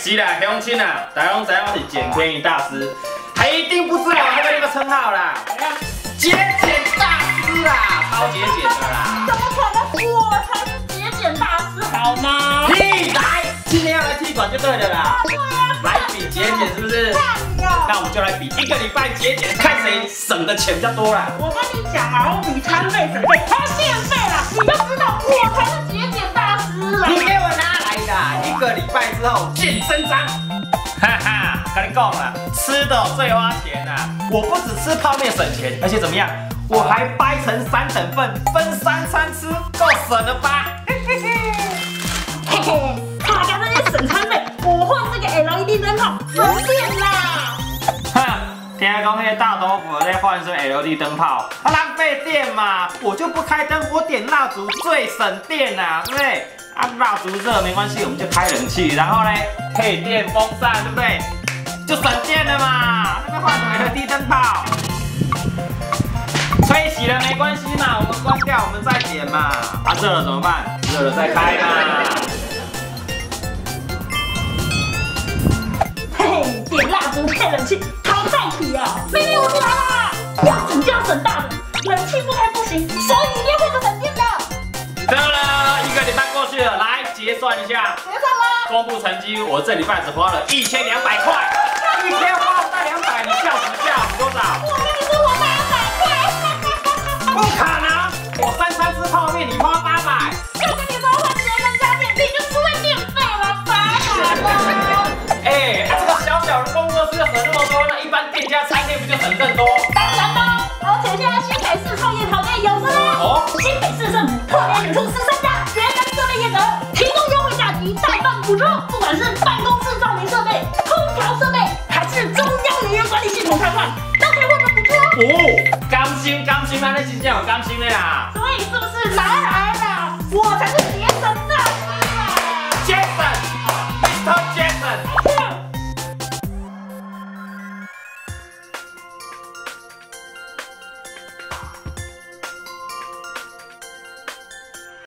是啦，乡亲啊，大家都知道我是捡便宜大师，还一定不知道我还有一个称号啦，节俭大师啦，超节俭的啦。 怎么可能？我才是节俭大师，好吗？ 屁来，今天要来踢馆就对了啦。 对啊， 来比节俭是不是？那我们就来比一个礼拜节俭，看谁省的钱比较多啦。 我跟你讲啊，我比餐费、省费还有现费啦，你就知道我才是节俭大师啦。 你给我拿来的，一个礼拜之后见真章。哈哈，跟你讲了，吃的最花钱啊！我不只吃泡面省钱，而且怎么样？我还掰成3等份，分3餐吃，够省了吧？嘿嘿嘿。 嘿嘿，大家那些省餐费，我换这个 LED 灯泡省电啦。 哼，听讲那些大头佛在换成 LED 灯泡，它浪费电嘛，我就不开灯，我点蜡烛最省电啊，对不对？啊，蜡烛热没关系，我们就开冷气，然后呢配电风扇，对不对？就省电了嘛。那边换成 LED 灯泡，吹熄了没关系嘛，我们关掉，我们再点嘛。啊，热了怎么办？热了再开嘛。 嘿嘿，点蜡烛配冷气，淘汰体啊！秘密武器来啦！要省就要省大的，冷气不开不行，所以一定会省电的。 得了，一个礼拜过去了，来结算一下。 结算啦！ 公布成绩，我这礼拜只花了1200块，一天花不到200，你笑什么笑？你多少？ 我跟你说，我800块。 不可能，我3餐吃泡面，你花800。 就跟你说，换节能家电，你就出问电费了，800了。 哎，这个小小的工作室就省那么多，那一般店家餐厅不就省更多？ 当然啦，而且现在新北市创业条件有了啦。 哦， 新北市政府特别选出13家节能设备业者，提供优惠价及代办补助，不管是办公室照明设备、空调设备，还是中央能源管理系统开换，都可以获得补助哦。 哦，甘心，那真正有甘心的啦。 所以是不是拿来？